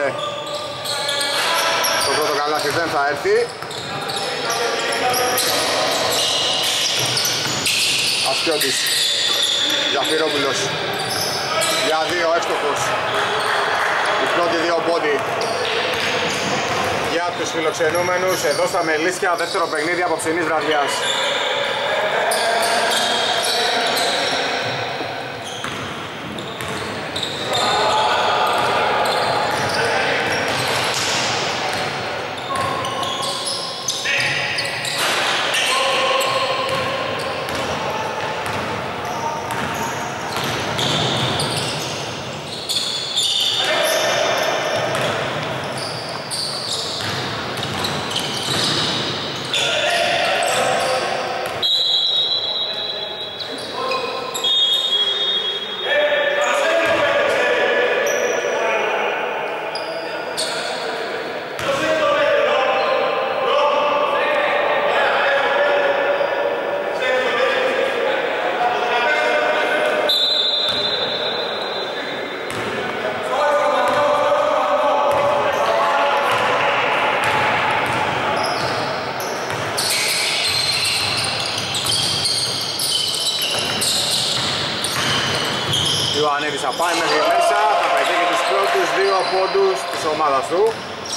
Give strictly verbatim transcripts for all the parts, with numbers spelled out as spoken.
Οπότε το πρώτο καλάθι δεν θα έρθει. Αστιώτης, Ζαφυρόπουλος για δύο εύστοχος. Η πρώτη δύο πόντι για τους φιλοξενούμενους εδώ στα Μελίσια, δεύτερο παιχνίδι απόψινής βραδιάς. Θα πάει μέχρι μέσα, θα πετύχει τους πρώτους δύο πόντους της ομάδας του.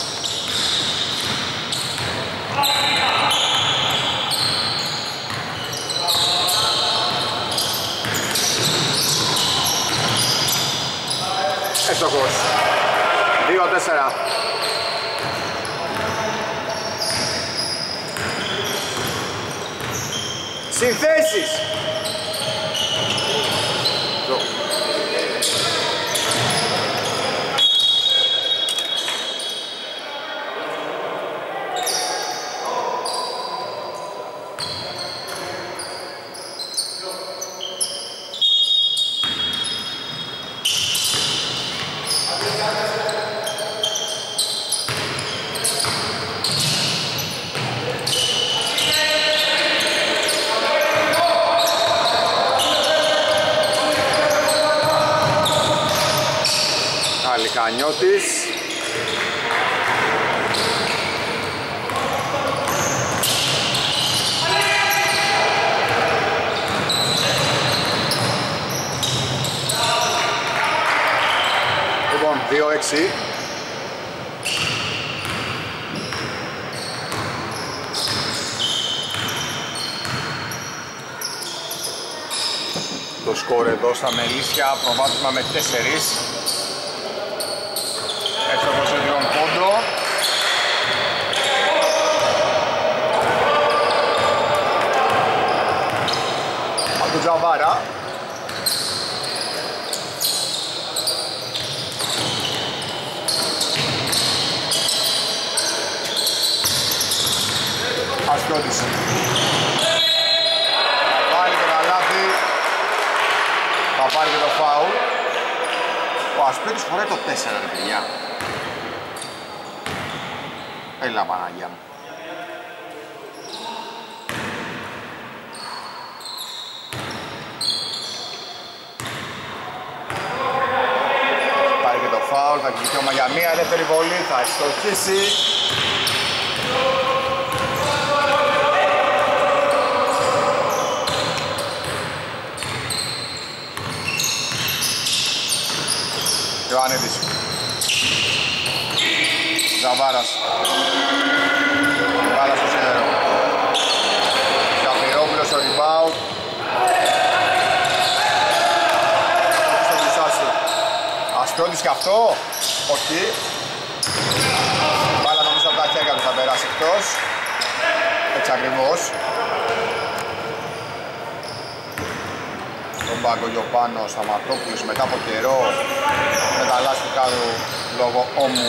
Έστοχος. δύο τέσσερα. Συνθέσεις. Κανιώτης. Λοιπόν, δύο έξι. Το σκορ εδώ στα Μελίσια, προβάδισμα με τέσσερις. Εύστοχος σε τριών πόντο. Από τον Τζαβάρα. Αστιώτης. Θα πάρει το καλάθι. Θα πάρει και το φάουλ. Ο Ασπέτης φοράει το τέσσερα, ρε παιδιά. Έλα Παναγιά μου. Πάρει και το φάουλ, θα έχει δικαίωμα για μία ελεύθερη βολή, θα στοχίσει. Ιωαννίδης. Ζαβάρας. Μπάλα στο σίδερο. Ζαφυρόπουλος στο rebound. Στο Βουσάσου. Αστρώτης και αυτό. Όχι. Μπάλα νομίζω από τα χέρια του θα περάσει εκτός. Έτσι ακριβώς. Στον πάγκο Γιωπάνο Σταματόπουλος μετά από καιρό με τα λάστιχα του λόγω ώμου.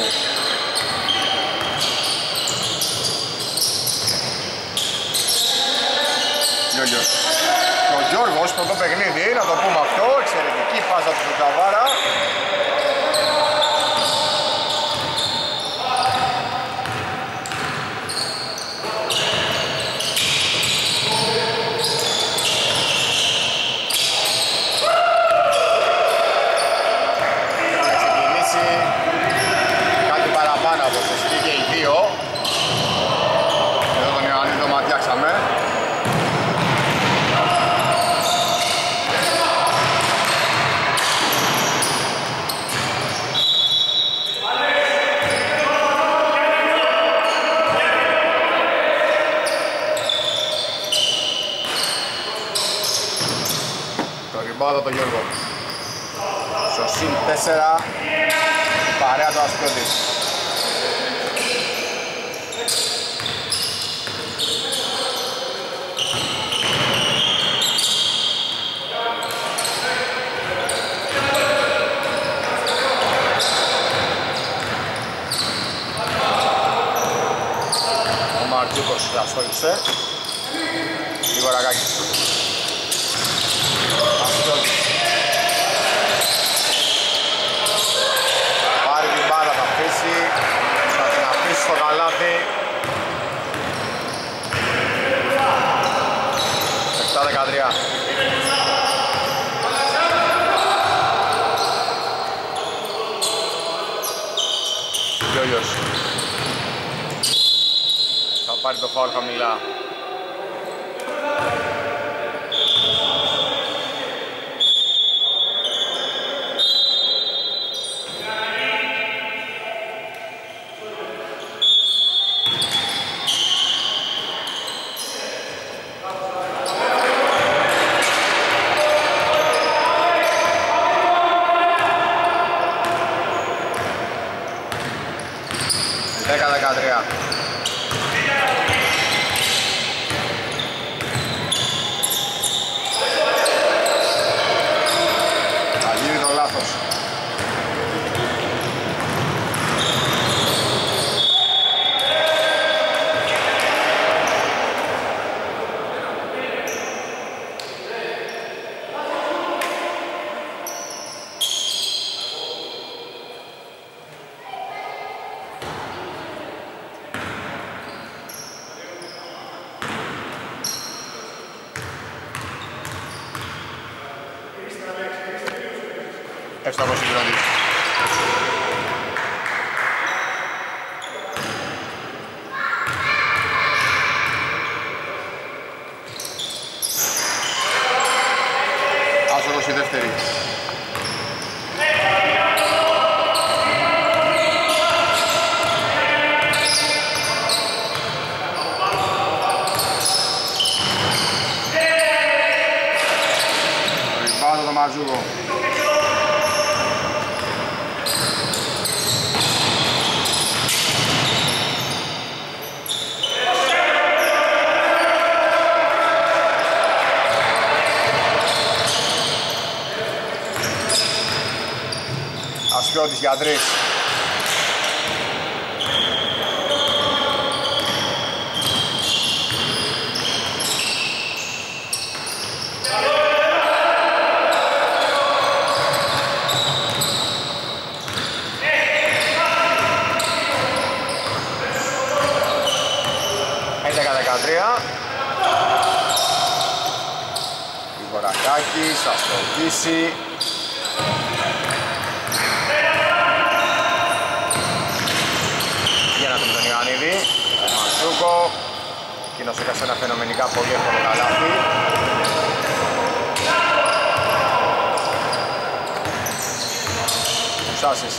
Γιώργος. Και ο Γιώργος πρώτο παιχνίδι, να το πούμε αυτό, εξαιρετική πάσα του Τζαβάρα. τον Γιώργο. Στο συν τέσσερα, παρέα του Ασπιώτη. Ο Μαρτζούκος ασχόλησε. Γρηγορακάκης. Ασπιώτης. Πάρει την μπάλα, θα αφήσει. Θα την αφήσει στο καλάθι. επτά δεκατρία. Γιώργος. Θα πάρει το φάουλ χαμηλά. δέκα δεκατρία. Θα γίνει το λάθος. Εύστοχος συγκρότης. Άσοχος η δεύτερη. Ριμπάουντ το Ματζούκο. Ασπιώτης για τρεις. έντεκα δεκατρία. Γρηγορακάκης, θα στοχίσει. Μασούκο, εκείνος έκασε ένα φαινομενικά πολύ εύκολο καλάθι. Σάσης.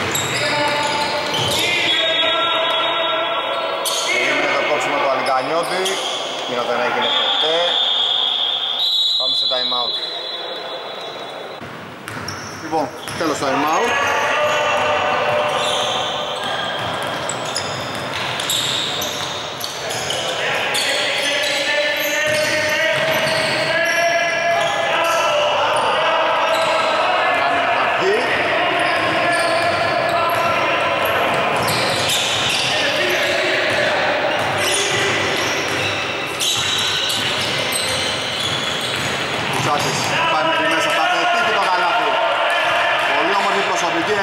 Είναι το κόψιμο του Αλικανιώτη, εκείνο δεν έγινε ποτέ. Πάμε σε time out. Λοιπόν, τέλος time out. Πάει μέχρι μέσα, θα πετύχει το καλάθι. Πολύ όμορφη προσωπική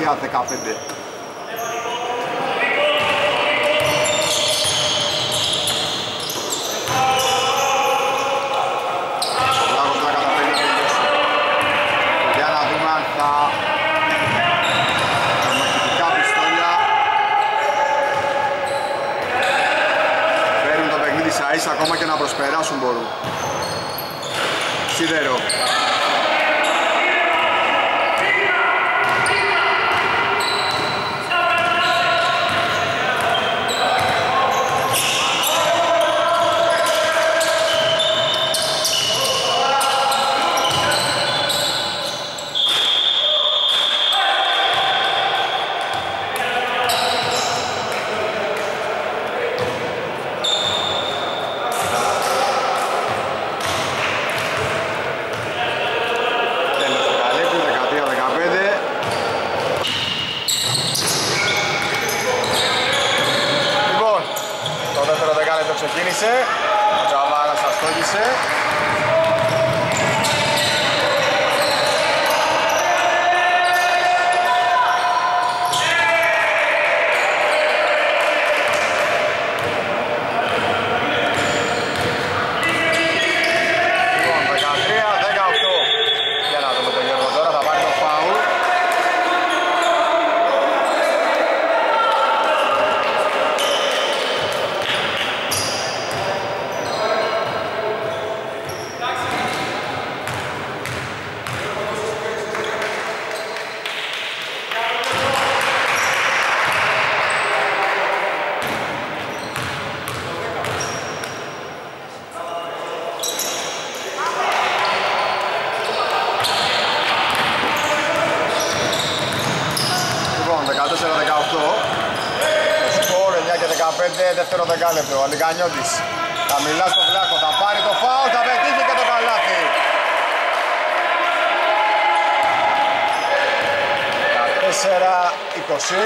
δεκατρία δεκαπέντε. Ακόμα και να προσπεράσουν μπορούν. Σίδερο. Ξεκίνησε, ο Τζαβάρας αστόγησε. Λοιπόν, δεκατρία δεκαοκτώ. Για να δούμε το Γιώργο τώρα, θα πάρει το φάουλ. δεκατέσσερα δεκαοκτώ. Το σκορ εννιά και δεκαπέντε, δεύτερο δεκάλεπτο. Ο Αλικανιώτης χαμηλά στο βλάχο, θα πάρει το φάουλ, θα πετύχει και το καλάθι. δεκατέσσερα είκοσι.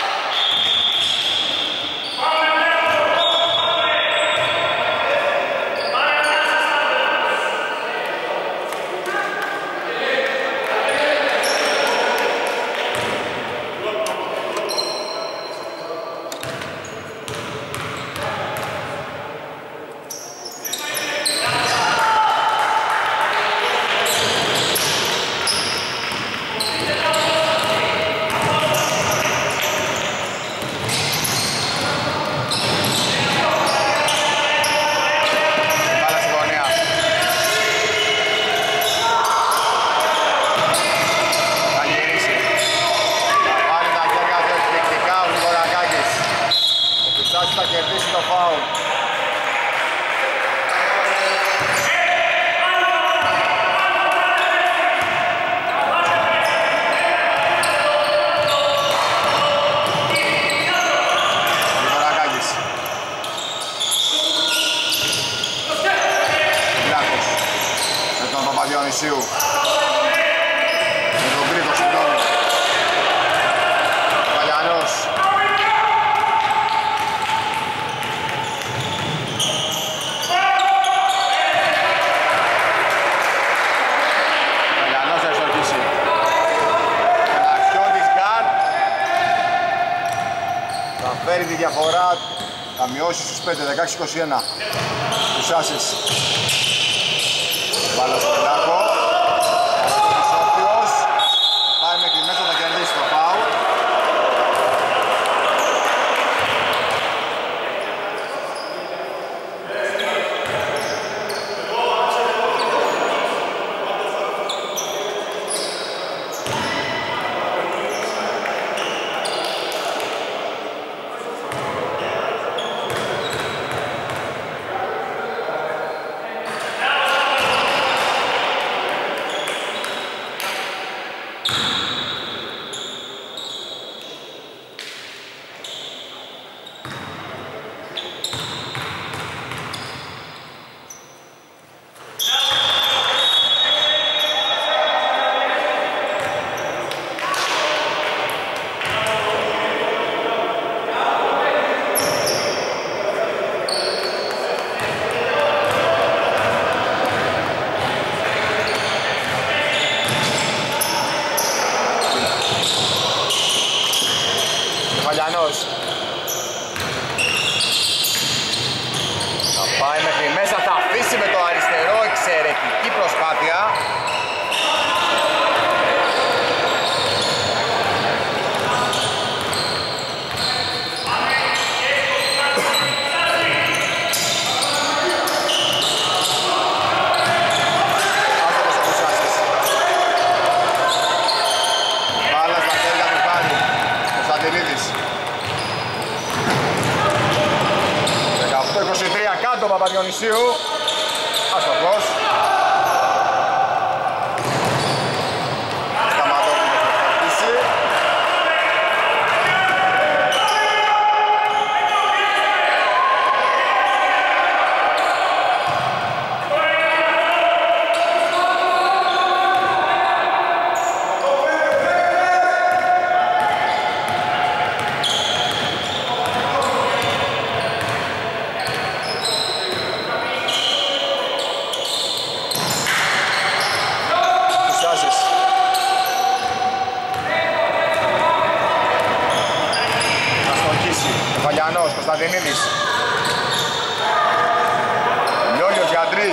Θα κερδίσει το φάουλ. Λιβαρακάκης. Λιάκος. Με τον Παπαδιονυσίου. Με τον Κρήτο, συγγνώμη. Παγιανός. Φέρει τη διαφορά, θα μειώσει στους πέντε, δεκαέξι είκοσι ένα. Τους Άσες. Μπάλα στο πλάκο. Αστρίτης όρθιος. Πάει μέχρι μέσα, θα κερδίσει το φάουλ. Παπαδιονυσίου. Αστοχός. Σταματόπουλος θα χτίσει. Κωνσταντινίδης. Λιόλιος για τρεις.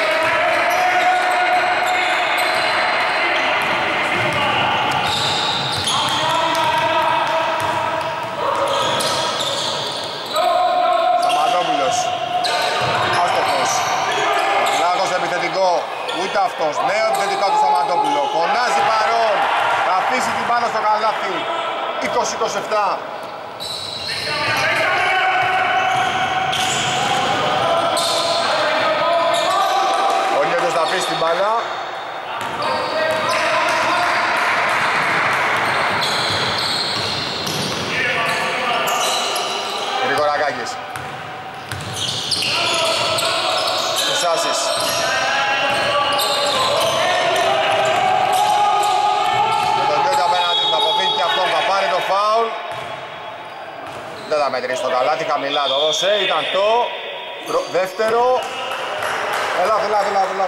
Σταματόπουλος. Άστοχος. Λάθος επιθετικό. Ούτε αυτός. Νέο επιθετικό του Σταματόπουλο. Φωνάζει παρόν. Θα αφήσει την πάνω στο καλάθι. είκοσι είκοσι επτά. Στην μπάλα. Γρηγορακάκης. Σάσης. Με τον Γιώργο απέναντι θα αποφύγει και αυτόν, θα πάρει το φάουλ. Δεν θα μετρήσει το καλάτι, χαμηλά το δώσε, ήταν το δεύτερο. Έλα, έλα, έλα, έλα.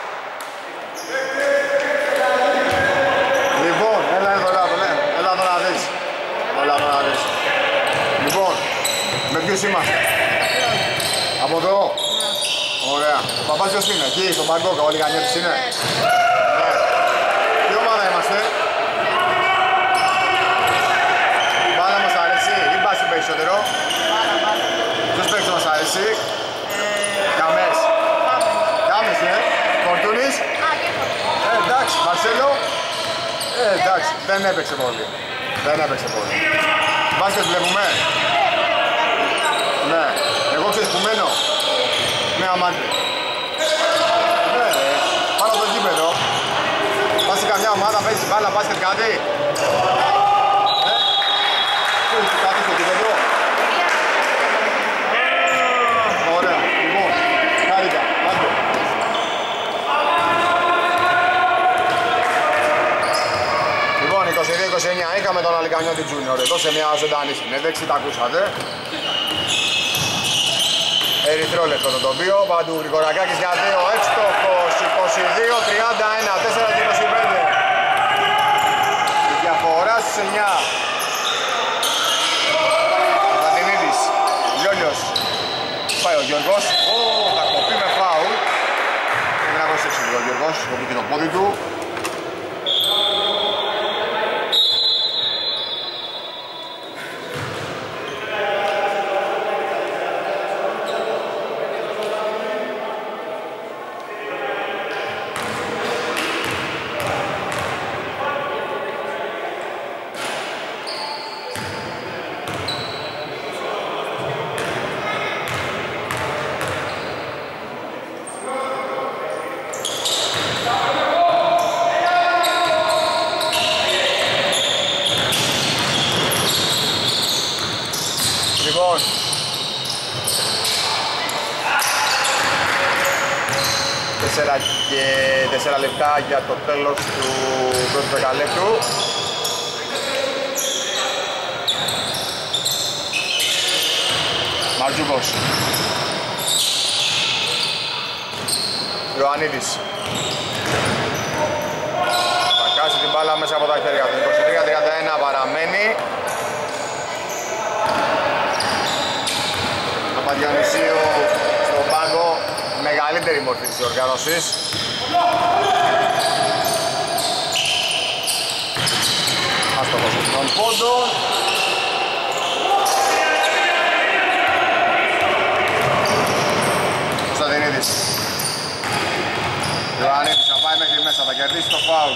Λοιπόν, έλα εδώ, έλα εδώ, ναι. Έλα εδώ να δεις. Έλα εδώ να δεις. Λοιπόν, με ποιους είμαστε? Από εδώ. Ωραία. Ο παπάς ποιος είναι? Εκεί, στον Παγκόκα, ο Λιγανιώτης είναι. Ναι. Τι ομάδα είμαστε? Η μπάλα μας αρέσει ή μπάση περισσότερο? Ποιος παίκτης μας αρέσει? Καμές. Καμές, ε. Φορτούνης. Ε, εντάξει, Μαρσέλο. Ε, εντάξει, δεν έπαιξε πολύ. Δεν έπαιξε πολύ. Μπάσκετ βλέπουμε. Ναι. Εγώ ξέρεις που μένω. Ναι, αμάτι. Ναι, ρε. Πάνω από το γήπεδο. Πας σε καμιά ομάδα, παίζεις μπάλα, μπάσκετ κάτι. Ε, πού είσαι κάτι στο γήπεδο? Ωραία, λοιπόν, χάρηκα, άντε. Λοιπόν, είκοσι δύο είκοσι εννιά είχαμε τον Αλικανιώτη Junior εδώ σε μια ζωντανή συνέντευξη, τα ακούσατε. Ερυθρόλεπτο το τοπίο, παντού Γρηγορακάκης για δύο, έξτοχος, είκοσι δύο τριάντα ένα, τέσσερα και είκοσι πέντε. Η διαφορά στους εννιά. Κωνσταντινίδης, Λιόλιος, πάει ο Γιώργος, Ω, θα κοπεί με φάουλ. Δεν θα προσέξει ο Γιώργος, κοπεί και το πόδι του. Και τέσσερα λεπτά για το τέλος του πρώτου δεκαλέπτου. Μαρτζούκος. Ιωαννίδης. Θα κάσει την μπάλα μέσα από τα χέρια του. είκοσι τρία τριάντα ένα παραμένει. Παπαδιανυσίου στον πάγκο. Μεγαλύτερη μορφή της οργάνωσης. Άστοχος των πόντων. Κωνσταντινίδης. Ιωαννίδης θα πάει μέχρι μέσα, θα κερδίσει το φάουλ.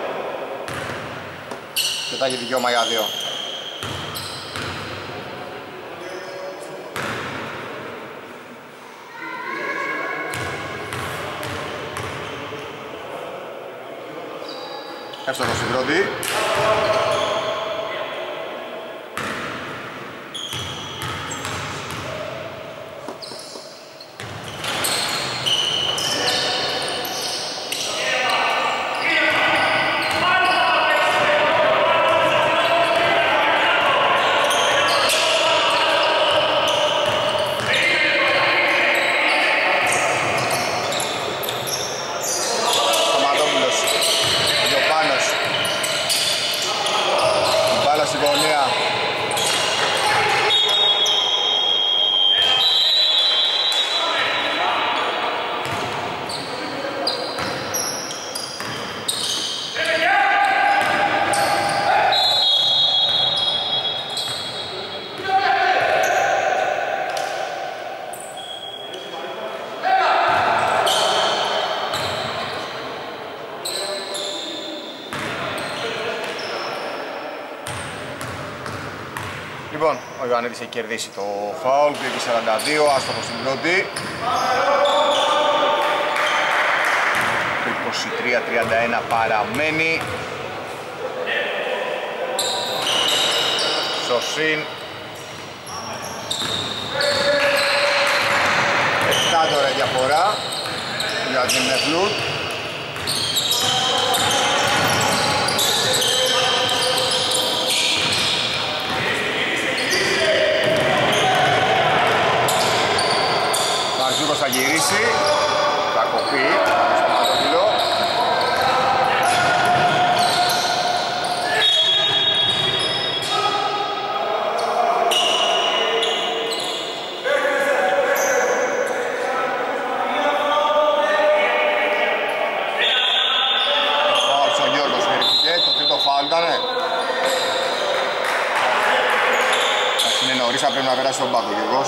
Και θα έχει δικαίωμα για δύο. Εύστοχος στην πρώτη. Λοιπόν, ο Ιωαννίδης έχει κερδίσει το φάουλ, δύο σαράντα δύο, άστοχος στην πρώτη. Το είκοσι τρία τριάντα ένα παραμένει. Σωσίν. Εφτά τώρα η διαφορά για την Νεφλούτ. Θα γυρίσει, θα κοπεί στο ματοκύλο. Ο Γιώργος verifique, το τρίτο φάουλ ήτανε. Είναι νωρίς, θα πρέπει να περάσει τον πάγκο Γιώργος.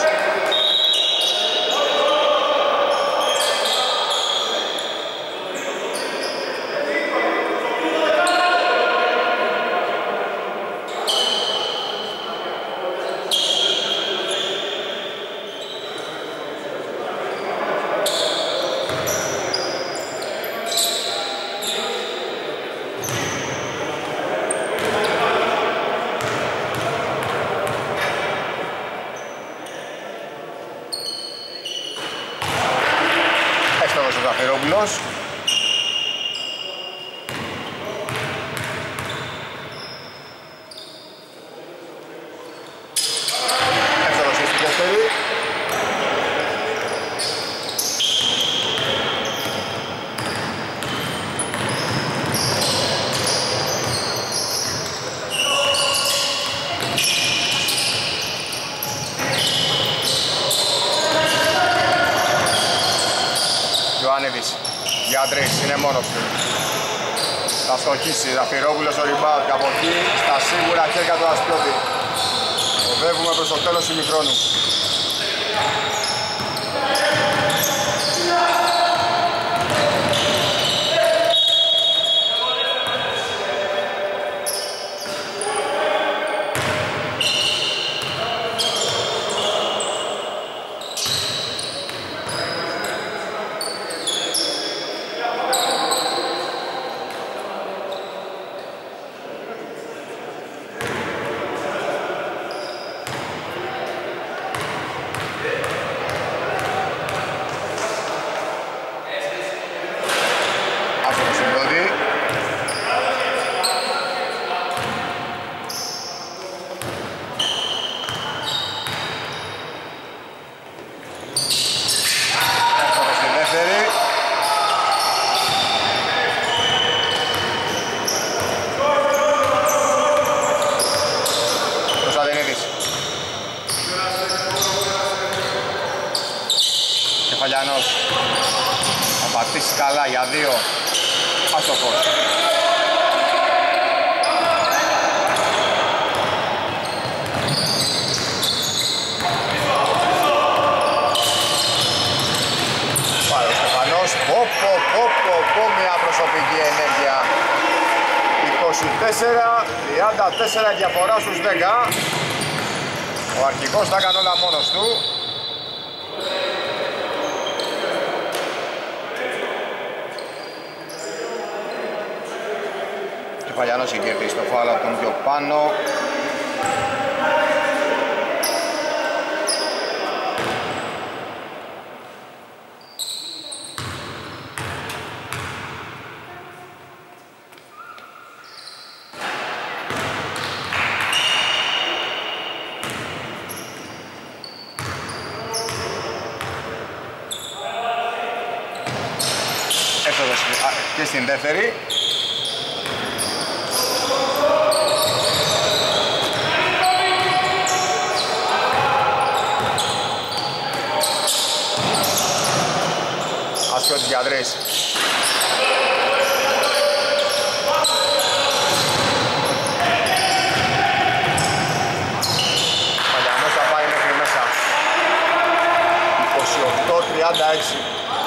Ζαφερόπουλος. Εύστοχος στη δεύτερη. Ιωάννιδης για τρεις, είναι μόνος του. Θα στοχίσει, Ζαφυρόπουλος ο rebound και από εκεί στα σίγουρα χέρια του Αστιώτη. Οδεύουμε προς το τέλος ημιχρόνου. Κεφαλιανός θα πατήσει καλά για δύο. Άστοχος. Πάρε ο Στεφανός. Πω πω πω πω πω, μια προσωπική ενέργεια. είκοσι τέσσερα τριάντα τέσσερα διαφορά στους δέκα. Ο αρχηγός θα έκανε όλα μόνος του. Κεφαλιανός έχει κερδίσει το φάουλ από τον πιο πάνω. Και στην δεύτερη. Ασκιώτης για τρεις. Παλιανός θα πάει μέχρι μέσα. είκοσι οκτώ τριάντα έξι.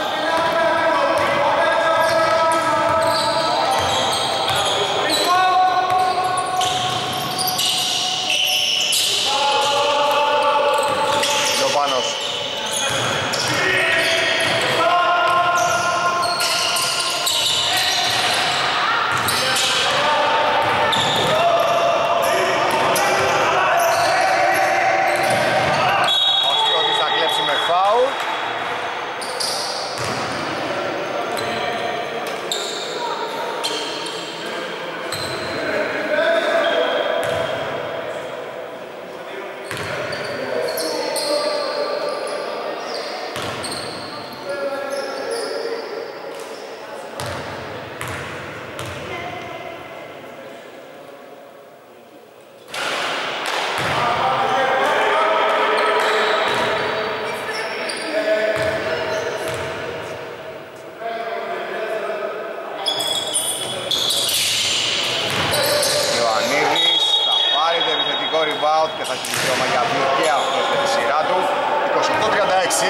Και θα έχει δικαίωμα για δύο και αυτό με τη σειρά του. είκοσι οκτώ τριάντα έξι.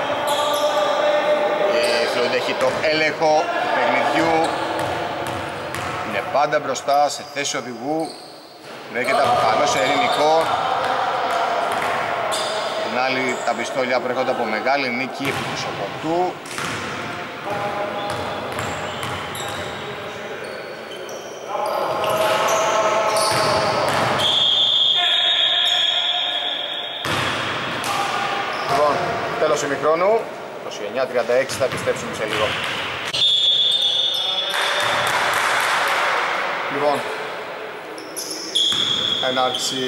Η Φλόιντ έχει το έλεγχο του παιχνιδιού. Είναι πάντα μπροστά σε θέση οδηγού. Βρέχεται από καλό σε ειρηνικό. Την άλλη τα πιστόλια προέρχονται από μεγάλη νίκη επί του Σοποτού. Τέλος ημιχρόνου, είκοσι εννιά τριάντα έξι, θα επιστρέψουμε σε λίγο. Λοιπόν, έναρξη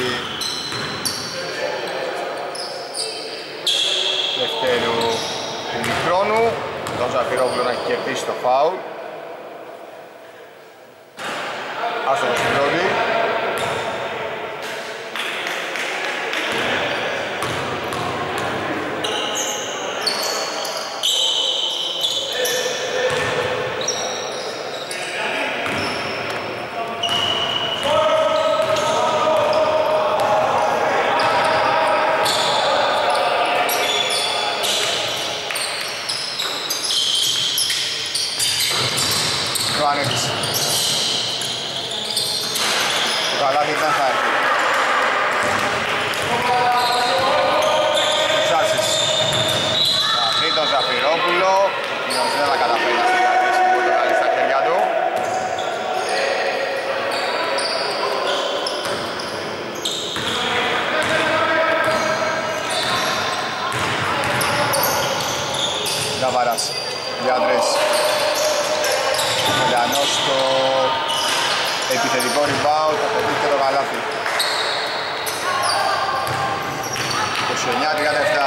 δευτέρου ημιχρόνου. Τον Ζαφυρόπουλο να έχει κερδίσει το φάουλ. Άστοχος στην πρώτη. Το καλάθι δεν θα έρθει. Ψάσεις. Θα βρει τον Ζαφυρόπουλο. Εκείνος δεν θα καταφέρει να συγκρατήσει την πορτοκαλί στα χέρια του. Ζαβαράς. Για τρεις. Μελιανός στο επιθετικό rebound, θα πετύχει και το καλάθι. είκοσι εννιά τριάντα επτά.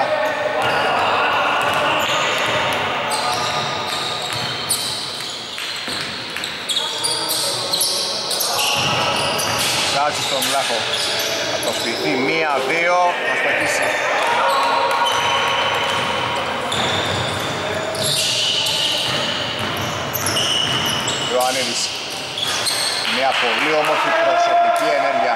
Σάτσι στον Βλάχο. Θα το σπιθεί μία δύο, θα σπετήσει. Ιωαννίδης. Μια πολύ όμορφη προσωπική ενέργεια.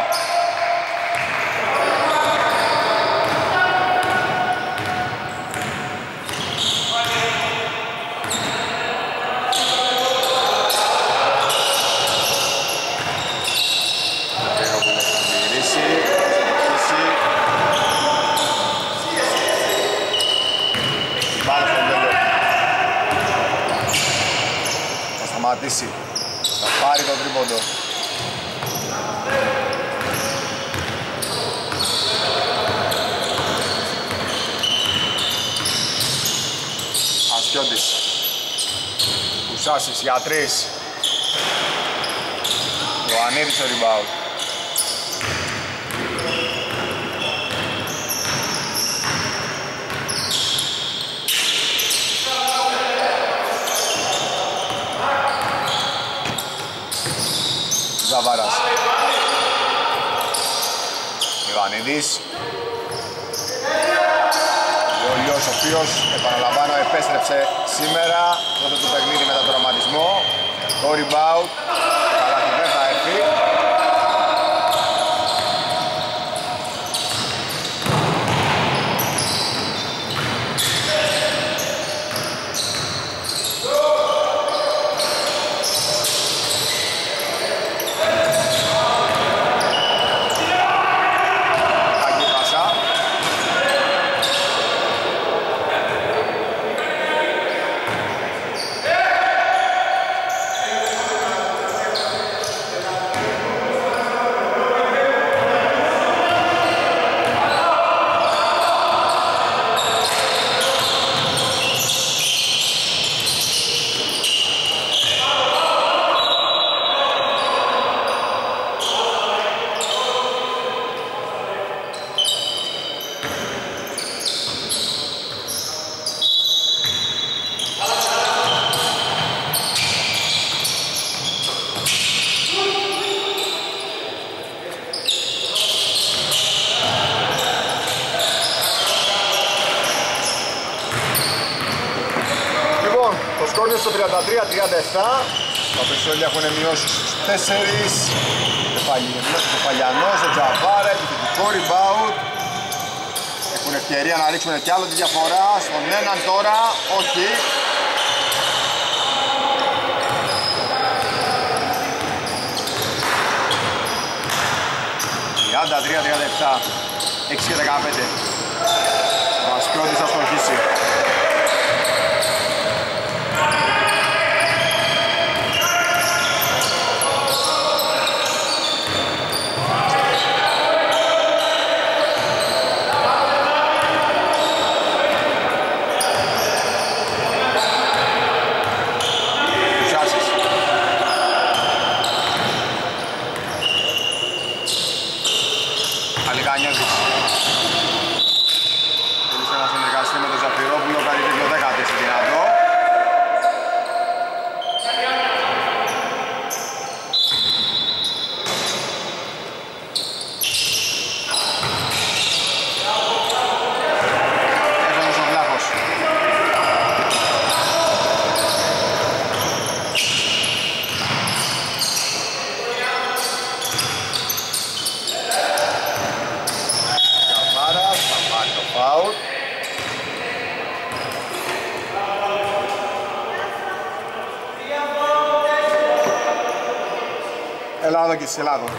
Θα σταματήσει. Θα πάρει τον τρίποντο. Μασιώτης. Κουσάσης για τρεις. Ιωαννίδης στο rebound. Ζαβάρας. Ιωαννίδης. Ιωλιός ο οποίος, επαναλαμβάνω, επέστρεψε σήμερα τότε του παιχνίδι μετά τον τραυματισμό. Το rebound, καλά δεν θα έρθει. Στο τριάντα τρία τριάντα επτά τα Πεσόλια έχουν μειώσει στους τέσσερις. Κεφαλιανός, ο Τζαβάρα, επιθετικό rebound. Έχουν ευκαιρία να ρίξουν κι άλλο τη διαφορά στον έναν τώρα, όχι. τριάντα τρία τριάντα επτά, έξι και δεκαπέντε. Ο Μασιώτης θα στοχίσει. Ελλάδο και της Ελλάδο.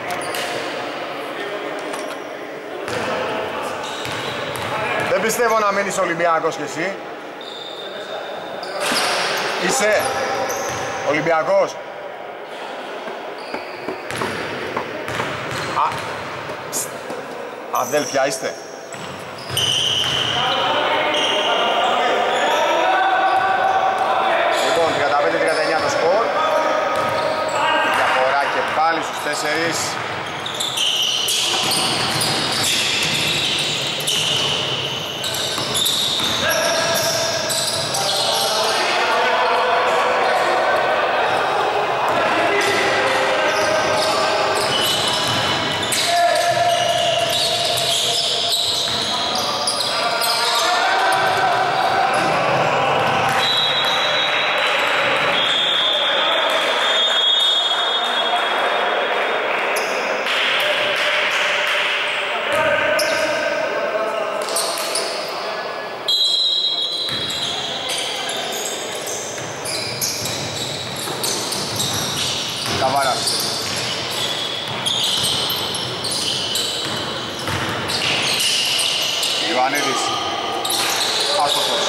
Δεν πιστεύω να μείνεις Ολυμπιακός κι εσύ. Είσαι Ολυμπιακός. Α, αδέλφια είστε. Λοιπόν, τριάντα πέντε τριάντα εννιά το σκορ. Διαφορά και πάλι στους τέσσερις. Ιωαννίδης, άστοχος.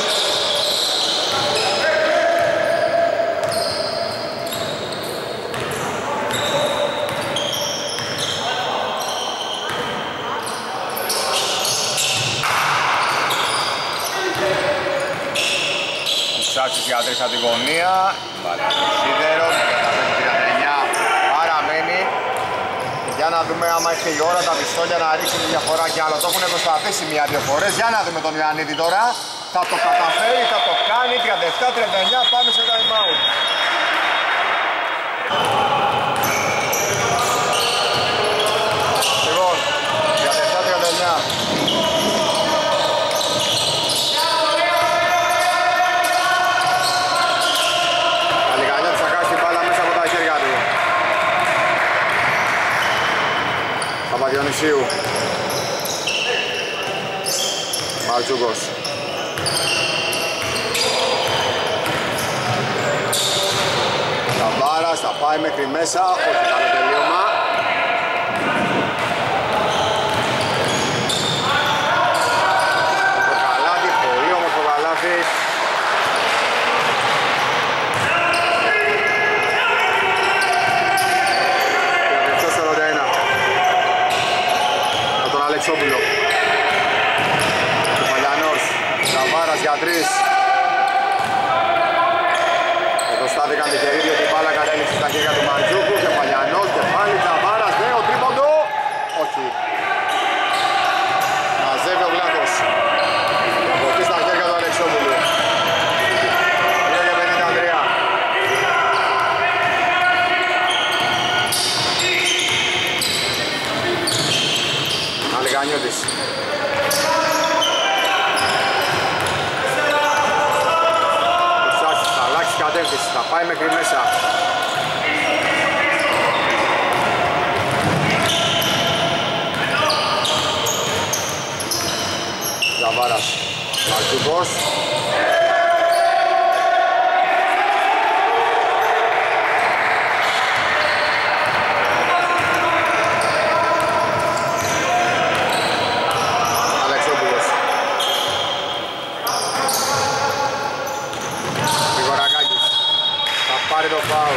Σάτσος για τρεις από τη γωνία. Βάλε το σίδερο, τριάντα πέντε τριάντα εννιά παραμένει. Για να δούμε άμα ήρθε η ώρα τα πιστόλια να ρίξουν τη διαφορά κι άλλο. Το έχουν προσπαθήσει μία-δύο φορές. Για να δούμε τον Ιωαννίδη τώρα. Θα το καταφέρει, θα το κάνει. τριάντα επτά τριάντα εννιά, πάμε σε time out. Λοιπόν, τριάντα επτά τριάντα εννιά. Καλικανιώτης θα κάνει την μπάλα μέσα από τα χέρια του. Παπαδιονυσίου. Μαρτζούκος. Ταβάρας θα πάει μέχρι μέσα, όχι καλό τελείωμα. Το καλάθι, πολύ όμορφο καλάθι. Τελευταίο σαράντα ένα. Με τον Αλεξόπουλο. Κεφαλιανός, Ταβάρας για τρεις. Εδώ στάθηκαν τυχεροί διότι η μπάλα κατέληξε στα χέρια του Μαρτζούκου. Κεφαλιανός και πάλι Ταβάρας, νέο τρίποντο. Όχι. Μαζεύει ο Βλάχος. Και από εκεί στα χέρια του Αλεξόπουλου. δύο και πενήντα τρία. Αλικανιώτης. Κατεύθυνση, θα πάει μέχρι μέσα. Ζαβάρας, Μαρτζούκος. Αλεξόπουλος. Πάρει το φάουλ.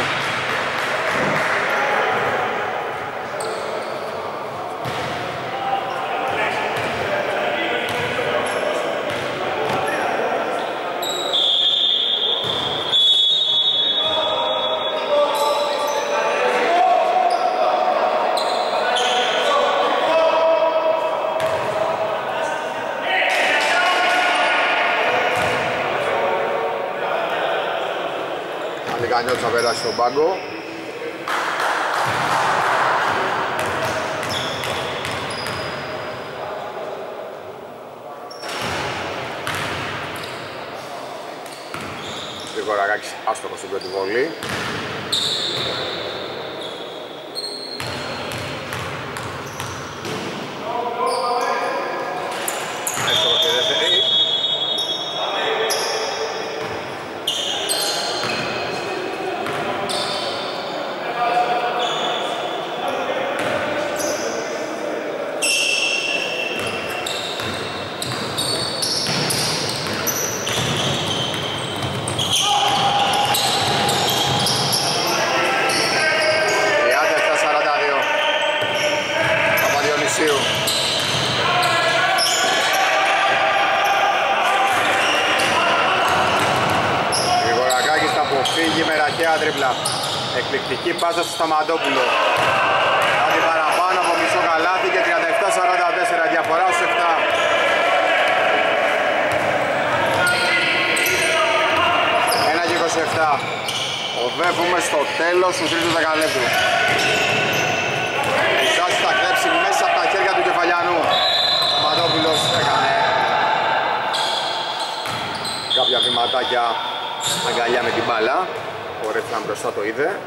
Αλικανιώτης θα περάσει στον πάγκο. Γρηγορακάκης άστοχος στην πρώτη βολή. Έστοχος και δεύτερη. Τρίπλα. Εκπληκτική πάσα στο Σταματόπουλο. Κάτι παραπάνω από μισό καλάθι και τριάντα επτά σαράντα τέσσερα, διαφορά στους επτά. ένα και είκοσι επτά. Οδεύουμε στο τέλος του τρίτου δεκαλέπτου. Η Σάση θα κλέψει μέσα από τα χέρια του Κεφαλιανού. Ο Σταματόπουλος έκανε κάποια βηματάκια αγκαλιά με την μπάλα. Ο Ρέφτιαν μπροστά το είδε.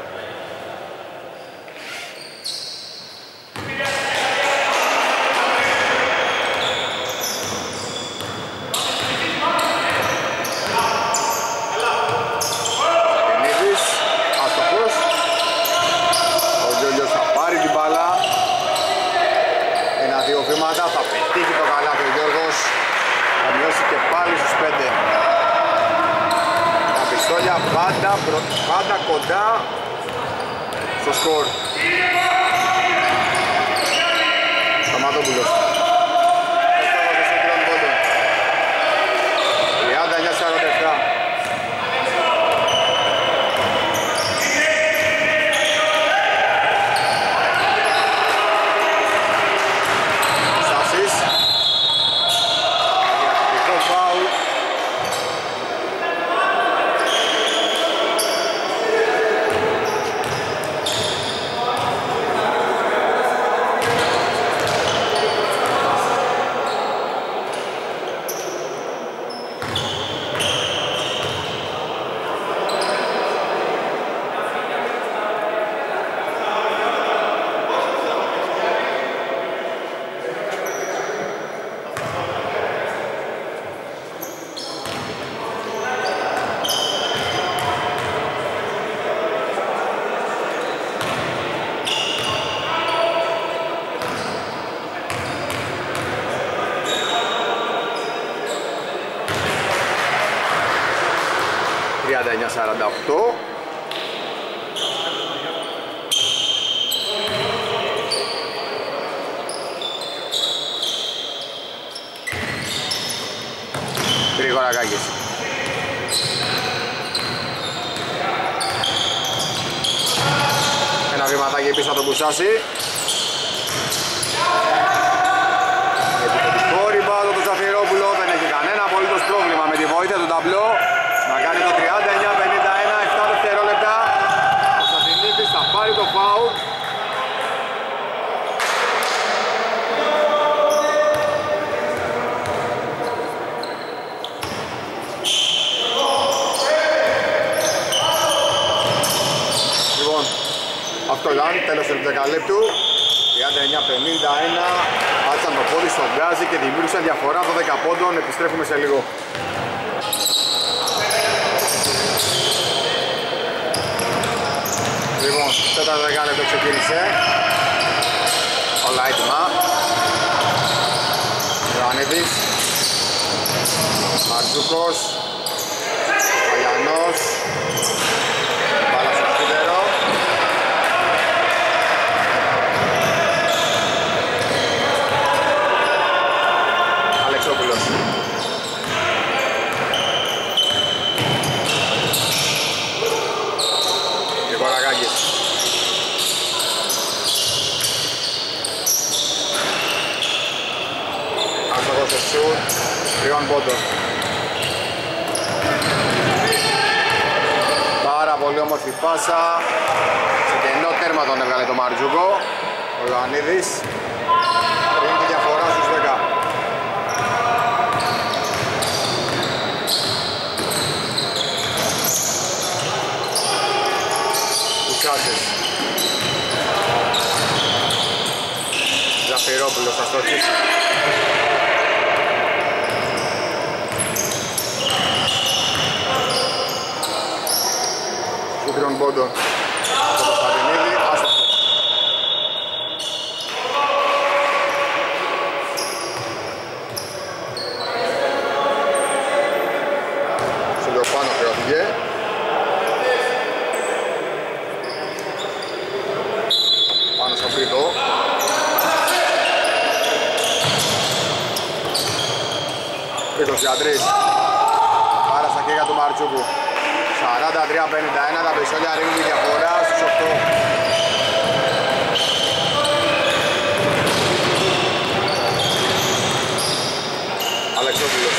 Σακενίδης, άστοχος. Ο Γιώργος θα πάρει την μπάλα. Ένα-δύο βήματα, θα πετύχει το καλάθι ο Γιώργος. Θα μειώσει και πάλι στους πέντε. Πιστόλια πάντα, πάντα κοντά στο σκορ. Σταματόπουλος. τριάντα εννιά σαράντα επτά. τριάντα εννιά σαράντα οκτώ. Γρηγορακάκης. Ένα βήματάκι πίσω από τον Κουσάση. Επιθετικό ριμπάουντ του Ζαφυρόπουλο, δεν έχει κανένα απολύτως πρόβλημα με τη βοήθεια του ταμπλό να κάνει το τριάντα εννιά πενήντα ένα, επτά δευτερόλεπτα. Ο Σαφινίδης θα πάρει το φάουλ. Λοιπόν, αυτό ήταν τέλος του δεκαλέπτου. τριάντα εννιά πενήντα ένα, άτσαν το πόδι στον γκάζι και δημιούργησαν διαφορά από δέκα πόντων. Επιστρέφουμε σε λίγο. Λοιπόν, τέταρτο δεκάλεπτο ξεκίνησε. Όλα έτοιμα. Ιωαννίδης, Μαρτζούκος, Παγιανός, μπάλα στο Σίδερο. Αλεξόπουλος. Γρηγορακάκης. Άστοχος στο σουτ, τριών πόντων. Πάρα πολύ όμορφη πάσα. Σε κενό τέρμα τον έβγαλε το Μαρτζούκο. Ο Ιωαννίδης. Ρίχνει τη διαφορά στους δέκα. Κουσάσης. Ζαφυρόπουλος θα στοχίσει. Σούτριον πόντων από το Σαββινίδη, άστοχο. Σε λίγο πάνω χρεώθηκε. Πάνω στο πίτο. είκοσι τρία. Άρα στα χέρια του Μαρτσούκου. σαράντα τρία πενήντα ένα, τα Πεσόλια ρίχνουν τη διαφορά στους οκτώ. Αλεξόπουλος.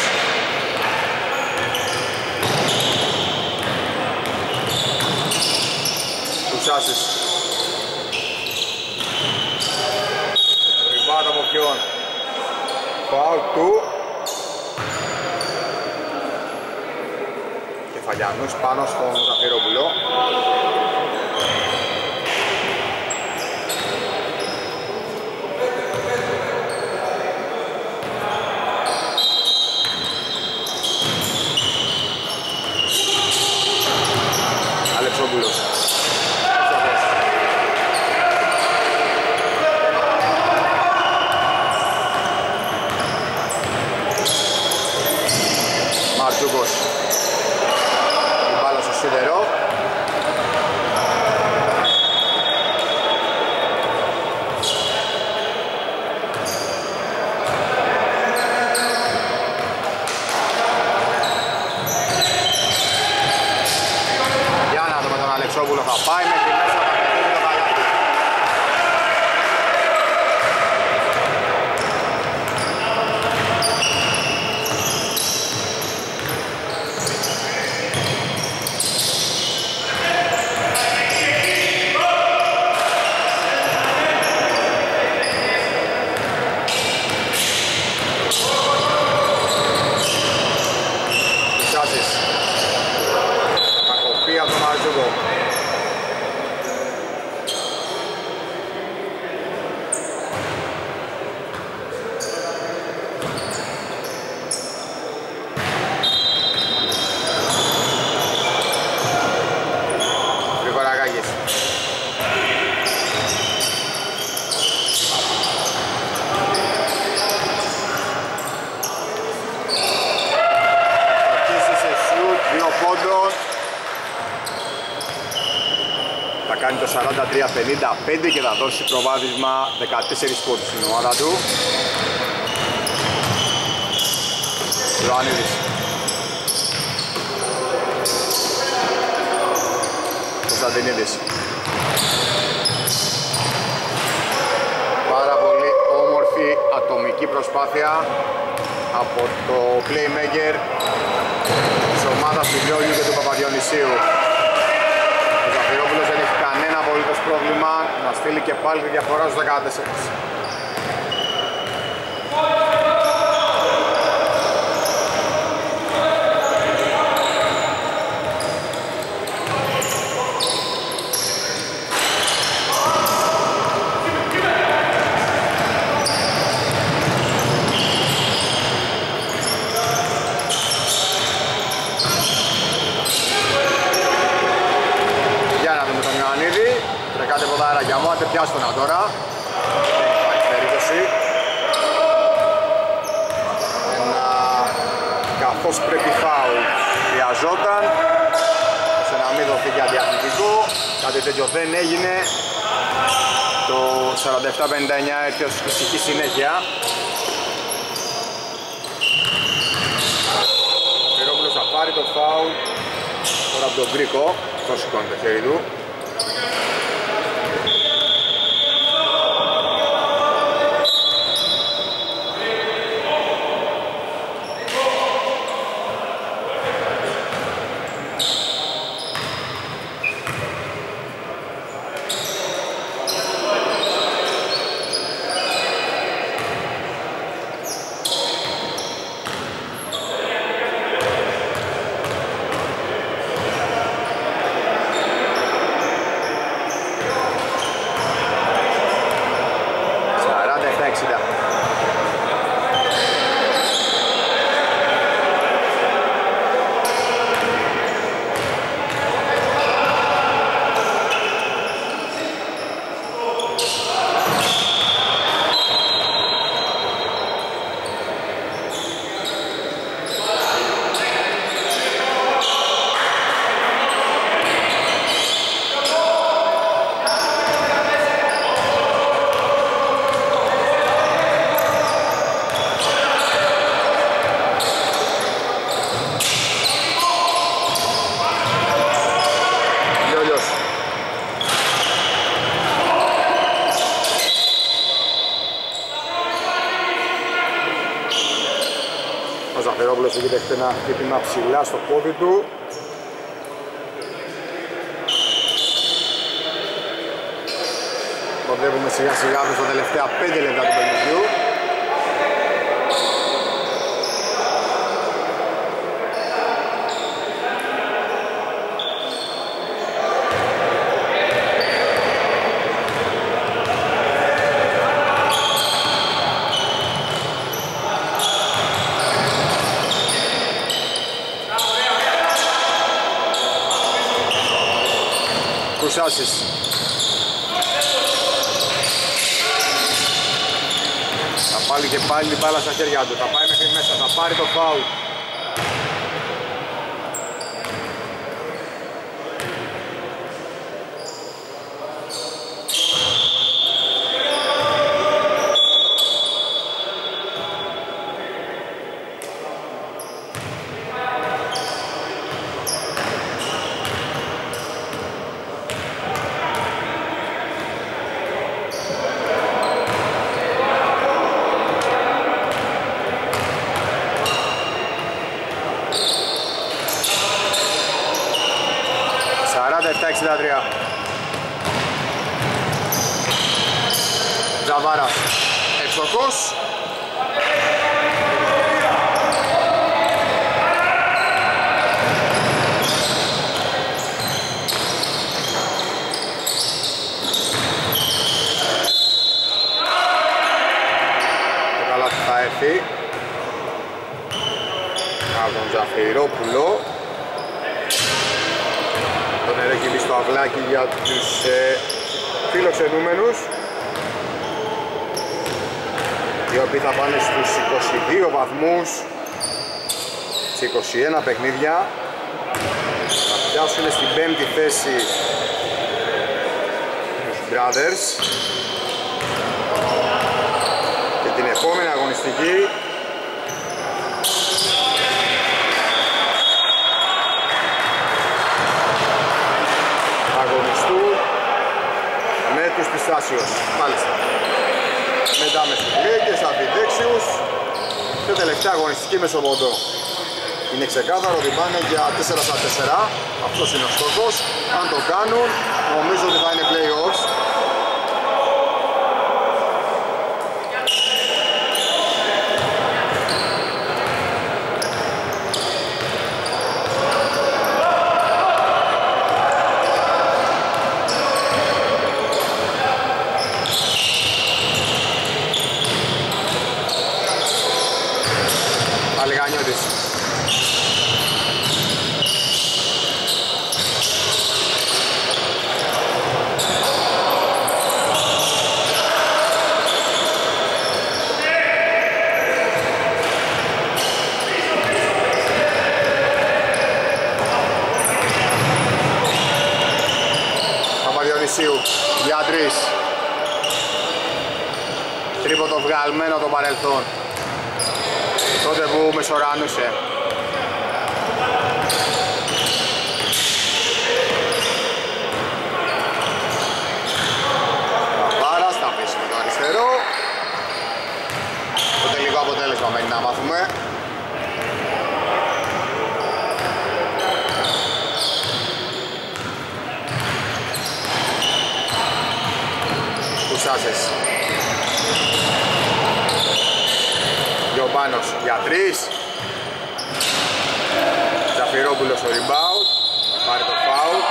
Κουσάσης. Ριμπάτα από ποιον. Φάουλ του Κεφαλιανούς πάνω στον Ζαφυρόπουλο. Αλεξόπουλος. Μαρτζούκος. Η μπάλα στο Σίδερο. Για να δούμε τον Αλεξόπουλο, θα πάει μέχρι μέσα, θα πετύχει το καλάθι. Από τον Μαρτζούκο. Γρηγορακάκης. Αρχίσει σε σουτ, δύο πόντος. κάνει το σαράντα τρία πενήντα πέντε και θα δώσει προβάδισμα δεκατέσσερις πόντους στην ομάδα του. Ιωαννίδης. Κωνσταντινίδης. Πάρα πολύ όμορφη ατομική προσπάθεια από το playmaker της ομάδας του Λιόλιου και του Παπαδιονυσίου. Ο Ζαφυρόπουλος δεν έχει κανένα απολύτως πρόβλημα να στείλει και πάλι τη διαφορά στους δεκατέσσερα. Πιάστονα τώρα, δεν υπάρχει περίπτωση. Ένα καθώς πρέπει φάουλ χρειαζόταν, ώστε να μην δοθεί για διαθλητικό. Κάτι τέτοιο δεν έγινε. Το σαράντα επτά πενήντα εννιά έρθει ως φυσική συνέχεια. Ο Πυρόπουλος θα πάρει το φάουλ τώρα από τον Γκρίκο, το σηκώνει το χέρι του. Ο Ζαφυρόπουλος έχει δεχτεί ένα χτύπημα ψηλά στο πόδι του. Κοντεύουμε σιγά σιγά στα τελευταία πέντε λεπτά του παιχνιδιού. Κουσάσης. Θα πάλι και πάλι την μπάλα στα χέρια του, θα πάει μέχρι μέσα, θα πάρει το φάουλ. εξήντα τρία. Ζαβάρας, ευστοχός. Το καλάθι θα έρθει από τον Ζαφυρόπουλο. Το νερέκυλι στο αυλάκι για τους ε, φιλοξενούμενους, οι οποίοι θα πάνε στους είκοσι δύο βαθμούς σε είκοσι ένα παιχνίδια. Θα πιάσουν στην πέμπτη θέση Brothers. Και την επόμενη αγωνιστική αγωνιστούν με τους Πιστάσιος. Μάλιστα. Μετά με Στυλίκες, Αμφιδέξιους και τελευταία αγωνιστική Μεσοβοντό. Είναι ξεκάθαρο ότι πάνε για τέσσερα στα τέσσερα. Αυτός είναι ο στόχος. Αν το κάνουν, νομίζω ότι θα είναι play-offs. Αλιγανιώτης. Παπαδιονυσίου για τρεις. Τρίποντο βγαλμένο το παρελθόν. Τότε που μεσοράνουσε. Παπάρας θα πέσει με το αριστερό. Το τελικό αποτέλεσμα μένει να μάθουμε. Κουσάσες. Γιωμπάνος για τρεις. Ζαφυρόπουλος στο rebound. Πάρει το foul.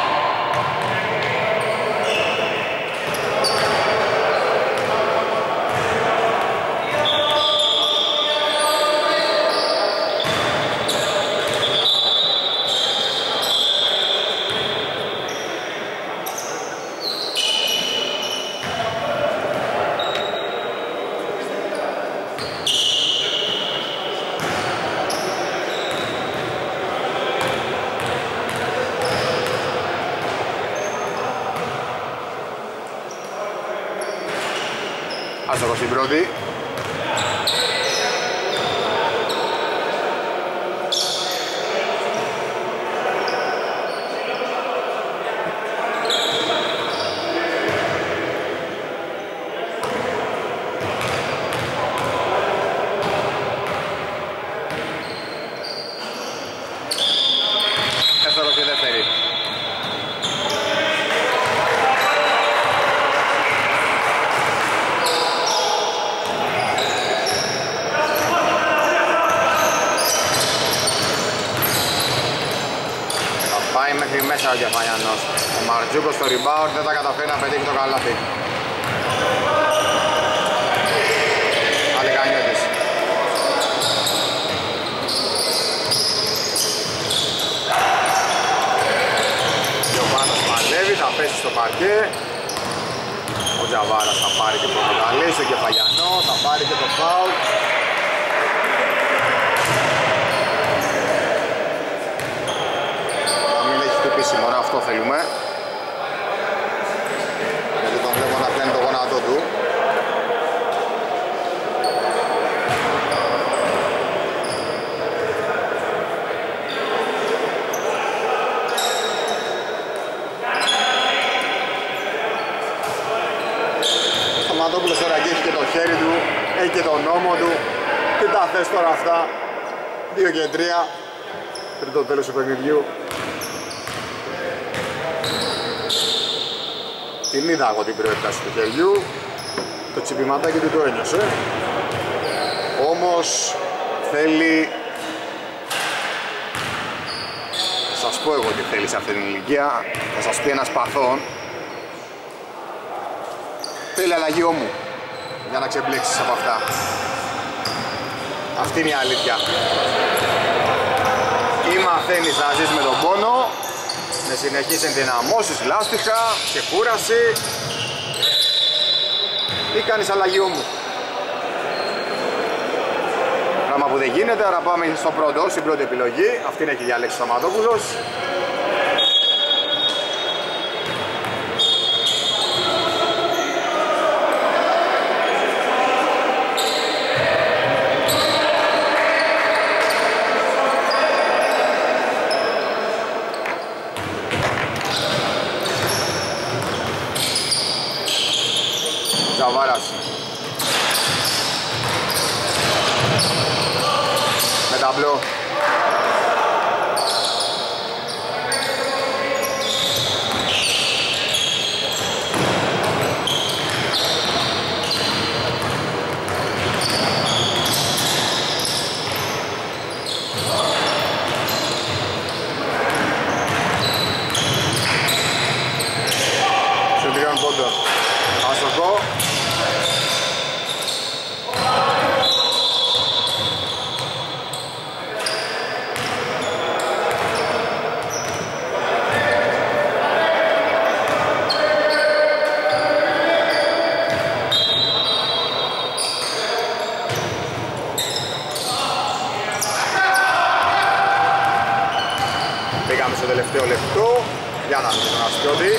Άστοχος στην πρώτη. Άστοχος στη δεύτερη. Μέχρι μέσα ο Κεφαλιανός. Ο Μαρτζούκος στο rebound δεν θα καταφέρει να πετύχει το καλάθι. Αλικανιώτης. Γιωβάνος παλεύει, θα πέσει στο παρκέ. Ο Τζαβάρας θα πάρει και το μεταλλί στο Κεφαλιανό, θα πάρει και το foul. Μόνο αυτό θέλουμε, γιατί τον βλέπω να πιάνει το γόνατό του. Ο Σταματόπουλος τώρα και έχει και το χέρι του, έχει και τον νόμο του. Τι τα θες τώρα αυτά, δύο και τρία πριν το τέλος του παιχνιδιού. Την είδα εγώ την προέκταση του χεριού, το τσιπηματάκι του το ένιωσε. Όμως θέλει, θα σας πω εγώ τι θέλει σε αυτή την ηλικία, θα σας πει ένας παθών. Θέλει αλλαγή ώμου για να ξεμπλέξεις από αυτά. Αυτή είναι η αλήθεια. Ή μαθαίνεις να ζεις με τον πόνο, με συνεχείς ενδυναμώσεις, λάστιχα, ξεκούραση, ή κάνεις αλλαγή ώμου. Πράγμα που δεν γίνεται, άρα πάμε στο πρώτο, στην πρώτη επιλογή. Αυτή είναι και διαλέξει ο Σταματόπουλος. Ζαβάρας. Με ταμπλό. Συντριών πόντων. Αστοχό. Πήγαμε στο τελευταίο λεπτό για να δούμε τον Αστιώτη.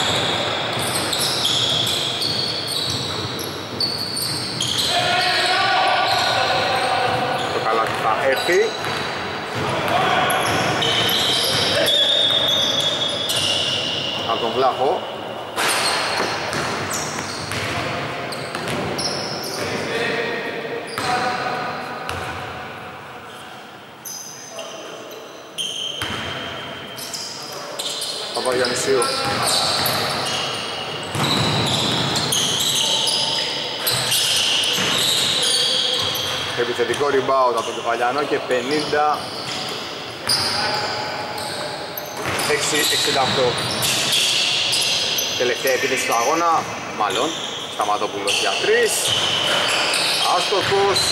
Το καλάθι θα έρθει. Από τον Βλάχο. Παπαγιαννησίου. Επιθετικό rebound από τον Κεφαλιανό και πενήντα έξι εξήντα οκτώ. Τελευταία επίθεση του αγώνα, μάλλον Σταματόπουλος για τρεις. Άστοχος.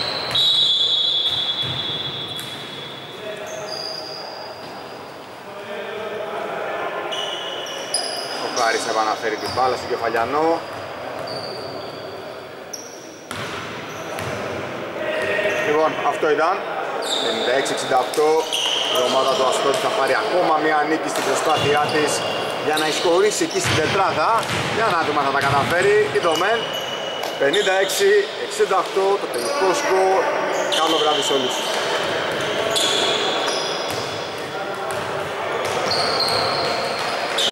Ο Κάρης επαναφέρει την μπάλα στον Κεφαλιανό. Λοιπόν, αυτό ήταν πενήντα έξι εξήντα οκτώ. Η ομάδα του Αστώτη θα πάρει ακόμα μια νίκη στην προσπάθειά της για να εισχωρήσει εκεί στην τετράδα. Για να δούμε αν θα τα καταφέρει. Είδομεν πενήντα έξι εξήντα οκτώ το τελικό σκορ. Καλό βράδυ σε όλους.